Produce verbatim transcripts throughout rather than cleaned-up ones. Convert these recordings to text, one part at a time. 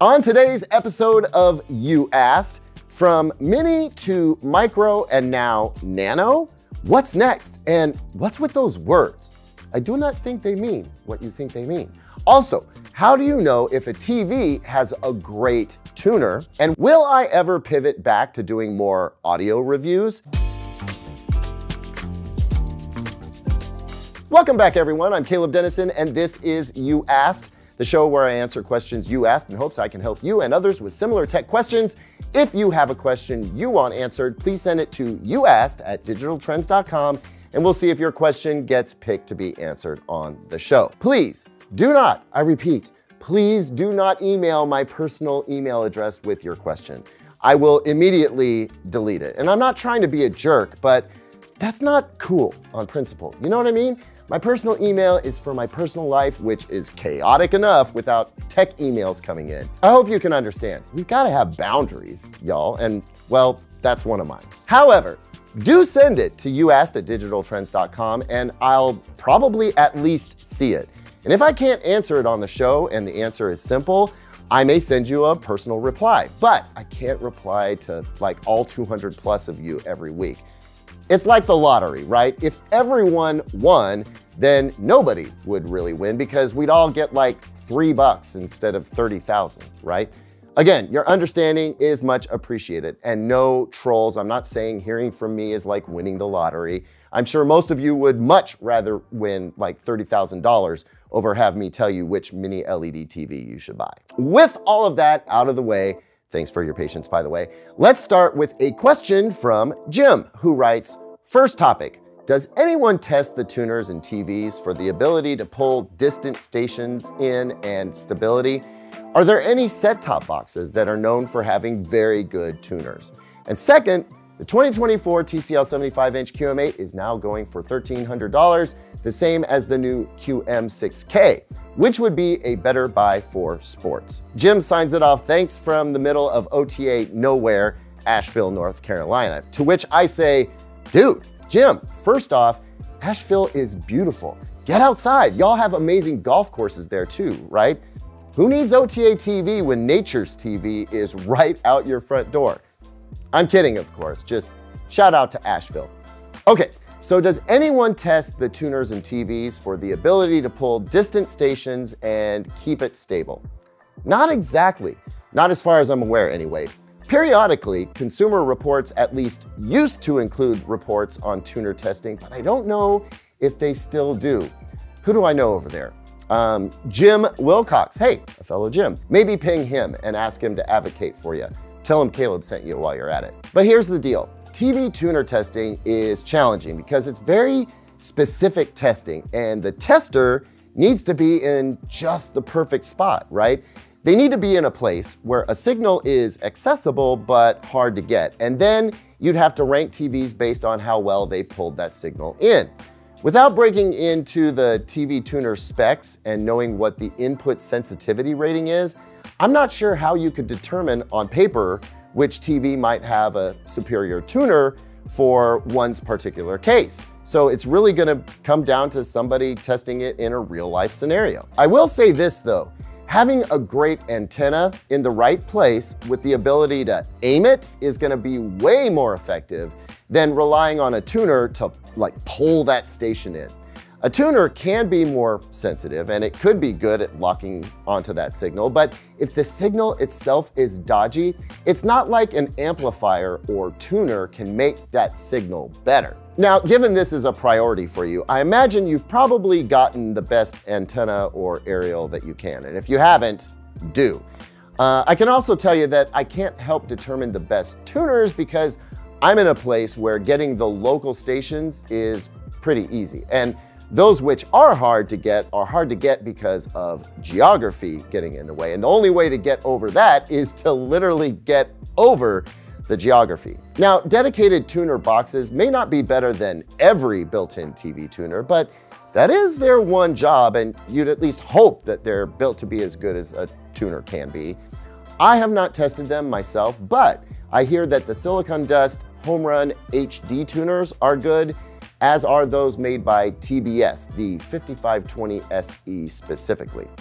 On today's episode of You Asked, from mini to micro and now nano, what's next and what's with those words? I do not think they mean what you think they mean. Also, how do you know if a T V has a great tuner? And will I ever pivot back to doing more audio reviews? Welcome back, everyone. I'm Caleb Dennison, and this is You Asked, the show where I answer questions you asked in hopes I can help you and others with similar tech questions. If you have a question you want answered, please send it to youasked at digital trends dot com, and we'll see if your question gets picked to be answered on the show. Please do not, I repeat, please do not email my personal email address with your question. I will immediately delete it. And I'm not trying to be a jerk, but that's not cool on principle. You know what I mean? My personal email is for my personal life, which is chaotic enough without tech emails coming in. I hope you can understand. We've got to have boundaries, y'all, and well, that's one of mine. However, do send it to youasked at digital trends dot com and I'll probably at least see it. And if I can't answer it on the show and the answer is simple, I may send you a personal reply, but I can't reply to like all two hundred plus of you every week. It's like the lottery, right? If everyone won, then nobody would really win because we'd all get like three bucks instead of thirty thousand, right? Again, your understanding is much appreciated, and no trolls. I'm not saying hearing from me is like winning the lottery. I'm sure most of you would much rather win like thirty thousand dollars over have me tell you which mini L E D T V you should buy. With all of that out of the way, thanks for your patience, by the way, let's start with a question from Jim, who writes, first topic, does anyone test the tuners in T Vs for the ability to pull distant stations in and stability? Are there any set-top boxes that are known for having very good tuners? And second, the twenty twenty-four T C L seventy-five inch Q M eight is now going for thirteen hundred dollars, the same as the new Q M six K, which would be a better buy for sports. Jim signs it off, thanks from the middle of O T A nowhere, Asheville, North Carolina, to which I say, dude, Jim, first off, Asheville is beautiful. Get outside. Y'all have amazing golf courses there too, right? Who needs O T A T V when nature's T V is right out your front door? I'm kidding, of course, just shout out to Asheville. Okay, so does anyone test the tuners in T Vs for the ability to pull distant stations and keep it stable? Not exactly, not as far as I'm aware anyway. Periodically, Consumer Reports at least used to include reports on tuner testing, but I don't know if they still do. Who do I know over there? Um, Jim Wilcox. Hey, a fellow Jim. Maybe ping him and ask him to advocate for you. Tell him Caleb sent you while you're at it. But here's the deal. T V tuner testing is challenging because it's very specific testing and the tester needs to be in just the perfect spot, right? They need to be in a place where a signal is accessible but hard to get. And then you'd have to rank T Vs based on how well they pulled that signal in. Without breaking into the T V tuner specs and knowing what the input sensitivity rating is, I'm not sure how you could determine on paper which T V might have a superior tuner for one's particular case. So it's really gonna come down to somebody testing it in a real life scenario. I will say this though, having a great antenna in the right place with the ability to aim it is gonna be way more effective than relying on a tuner to like pull that station in. A tuner can be more sensitive and it could be good at locking onto that signal, but if the signal itself is dodgy, it's not like an amplifier or tuner can make that signal better. Now, given this is a priority for you, I imagine you've probably gotten the best antenna or aerial that you can, and if you haven't, do. Uh, I can also tell you that I can't help determine the best tuners because I'm in a place where getting the local stations is pretty easy. And those which are hard to get are hard to get because of geography getting in the way. And the only way to get over that is to literally get over the geography. Now, dedicated tuner boxes may not be better than every built-in T V tuner, but that is their one job, and you'd at least hope that they're built to be as good as a tuner can be. I have not tested them myself, but I hear that the Silicon Dust Home Run H D tuners are good, as are those made by T B S, the fifty-five twenty S E specifically.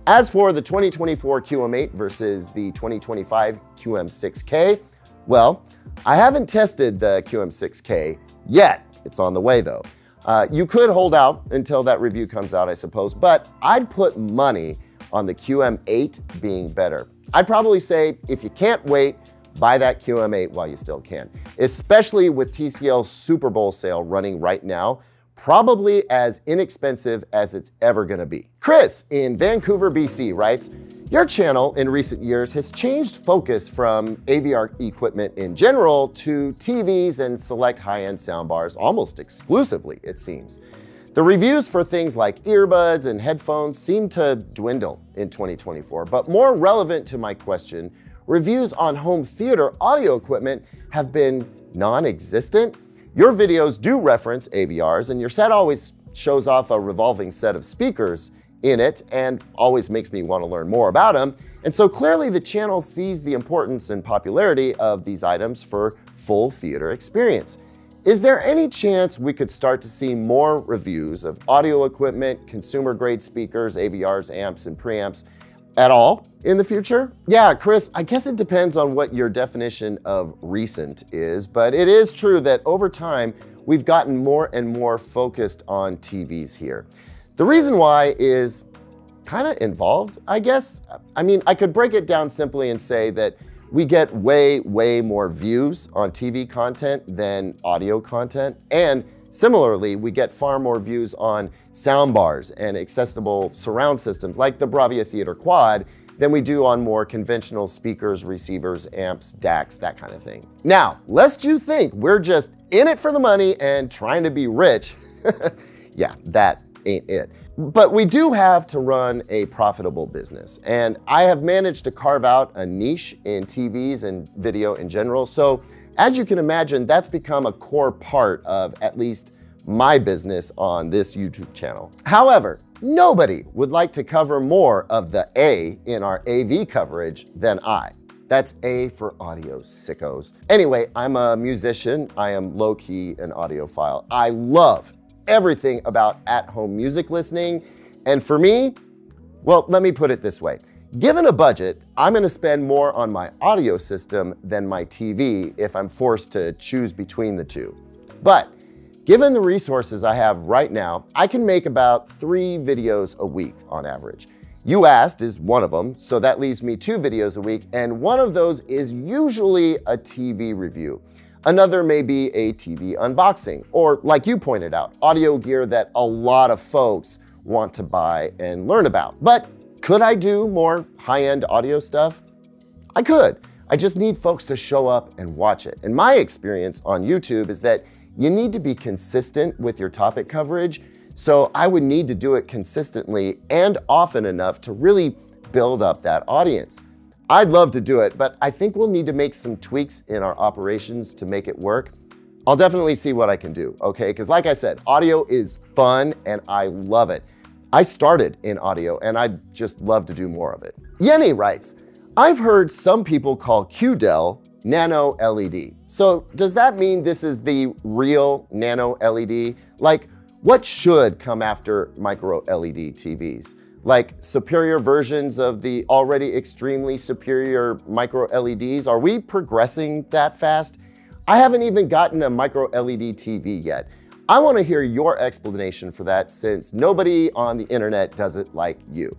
As for the twenty twenty-four Q M eight versus the twenty twenty-five Q M six K, well, I haven't tested the Q M six K yet. It's on the way though. Uh, you could hold out until that review comes out, I suppose, but I'd put money on the Q M eight being better. I'd probably say if you can't wait, buy that Q M eight while you still can, especially with T C L's Super Bowl sale running right now, probably as inexpensive as it's ever gonna be. Chris in Vancouver, B C writes, your channel in recent years has changed focus from A V R equipment in general to T Vs and select high-end soundbars, almost exclusively, it seems. The reviews for things like earbuds and headphones seem to dwindle in twenty twenty-four, but more relevant to my question, reviews on home theater audio equipment have been non-existent. Your videos do reference A V Rs, and your set always shows off a revolving set of speakers in it and always makes me want to learn more about them. And so clearly the channel sees the importance and popularity of these items for full theater experience. Is there any chance we could start to see more reviews of audio equipment, consumer-grade speakers, A V Rs, amps, and preamps at all in the future? Yeah, Chris, I guess it depends on what your definition of recent is, but it is true that over time, we've gotten more and more focused on T Vs here. The reason why is kind of involved, I guess. I mean, I could break it down simply and say that we get way, way more views on T V content than audio content. And similarly, we get far more views on soundbars and accessible surround systems like the Bravia Theater Quad than we do on more conventional speakers, receivers, amps, D A Cs, that kind of thing. Now, lest you think we're just in it for the money and trying to be rich, yeah, that ain't it. But we do have to run a profitable business, and I have managed to carve out a niche in T Vs and video in general. So as you can imagine, that's become a core part of at least my business on this YouTube channel. However, nobody would like to cover more of the A in our A V coverage than I. That's A for audio, sickos. Anyway, I'm a musician. I am low-key an audiophile. I love everything about at-home music listening. And for me, well, let me put it this way. Given a budget, I'm gonna spend more on my audio system than my T V if I'm forced to choose between the two. But given the resources I have right now, I can make about three videos a week on average. You Asked is one of them, so that leaves me two videos a week, and one of those is usually a T V review. Another may be a T V unboxing, or like you pointed out, audio gear that a lot of folks want to buy and learn about. But could I do more high-end audio stuff? I could. I just need folks to show up and watch it. And my experience on YouTube is that you need to be consistent with your topic coverage, so I would need to do it consistently and often enough to really build up that audience. I'd love to do it, but I think we'll need to make some tweaks in our operations to make it work. I'll definitely see what I can do, okay? Because like I said, audio is fun and I love it. I started in audio and I'd just love to do more of it. Yenny writes, I've heard some people call Q D L Nano L E D. So does that mean this is the real Nano L E D? Like, what should come after micro L E D T Vs? Like superior versions of the already extremely superior micro L E Ds? Are we progressing that fast? I haven't even gotten a micro L E D T V yet. I want to hear your explanation for that since nobody on the internet does it like you.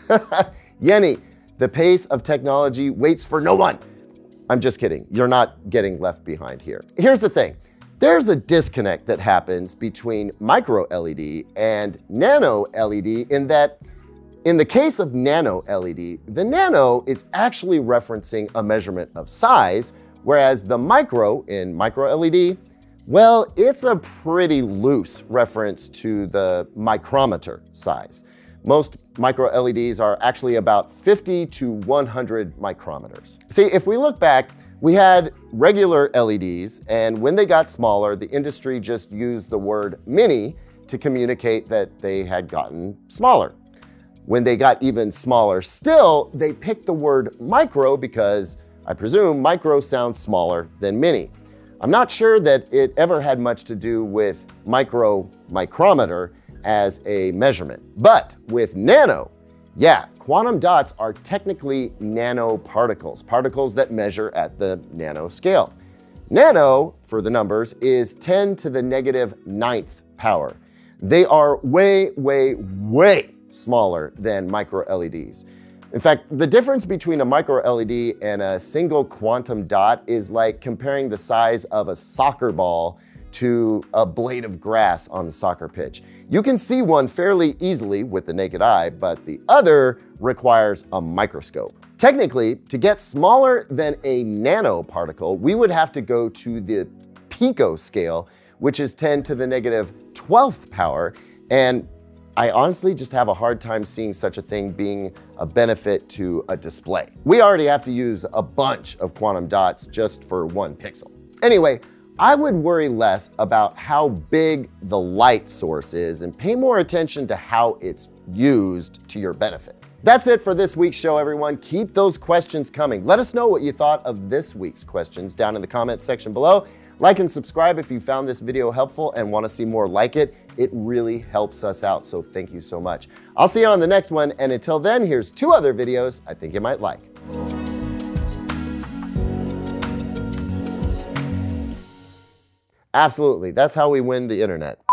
Yenny, the pace of technology waits for no one. I'm just kidding. You're not getting left behind here. Here's the thing. There's a disconnect that happens between micro L E D and nano L E D in that in the case of nano L E D, the nano is actually referencing a measurement of size, whereas the micro in micro L E D, well, it's a pretty loose reference to the micrometer size. Most micro L E Ds are actually about fifty to one hundred micrometers. See, if we look back, we had regular L E Ds, and when they got smaller, the industry just used the word mini to communicate that they had gotten smaller. When they got even smaller still, they picked the word micro because I presume micro sounds smaller than mini. I'm not sure that it ever had much to do with micro micrometer as a measurement. But with nano, yeah, quantum dots are technically nanoparticles, particles that measure at the nano scale. Nano, for the numbers, is ten to the negative ninth power. They are way, way, way smaller than micro L E Ds. In fact, the difference between a micro L E D and a single quantum dot is like comparing the size of a soccer ball to a blade of grass on the soccer pitch. You can see one fairly easily with the naked eye, but the other requires a microscope. Technically, to get smaller than a nanoparticle, we would have to go to the pico scale, which is ten to the negative twelfth power, and I honestly just have a hard time seeing such a thing being a benefit to a display. We already have to use a bunch of quantum dots just for one pixel. Anyway, I would worry less about how big the light source is and pay more attention to how it's used to your benefit. That's it for this week's show, everyone. Keep those questions coming. Let us know what you thought of this week's questions down in the comments section below. Like and subscribe if you found this video helpful and want to see more like it. It really helps us out, so thank you so much. I'll see you on the next one, and until then, here's two other videos I think you might like. Absolutely, that's how we win the internet.